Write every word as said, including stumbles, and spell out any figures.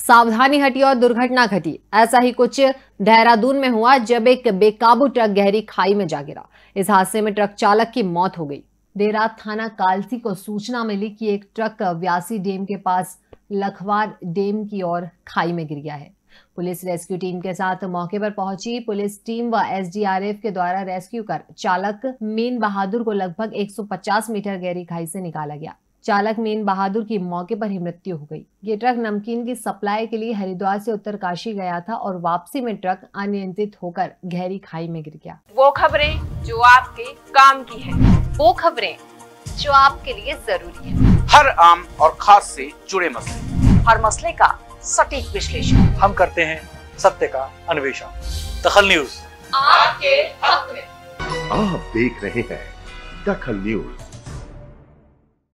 सावधानी हटी और दुर्घटना घटी। ऐसा ही कुछ देहरादून में हुआ जब एक बेकाबू ट्रक गहरी खाई में जा गिरा। इस हादसे में ट्रक चालक की मौत हो गई। देर रात थाना कालसी को सूचना मिली कि एक ट्रक व्यासी डैम के पास लखवार डैम की ओर खाई में गिर गया है। पुलिस रेस्क्यू टीम के साथ मौके पर पहुंची। पुलिस टीम व एस डी आर एफ के द्वारा रेस्क्यू कर चालक मीन बहादुर को लगभग एक सौ पचास मीटर गहरी खाई से निकाला गया। चालक मीन बहादुर की मौके पर ही मृत्यु हो गई। ये ट्रक नमकीन की सप्लाई के लिए हरिद्वार से उत्तरकाशी गया था और वापसी में ट्रक अनियंत्रित होकर गहरी खाई में गिर गया। वो खबरें जो आपके काम की है, वो खबरें जो आपके लिए जरूरी है, हर आम और खास से जुड़े मसले, हर मसले का सटीक विश्लेषण हम करते हैं, सत्य का अन्वेषण। दखल न्यूज आपके हक में। आप देख रहे हैं दखल न्यूज।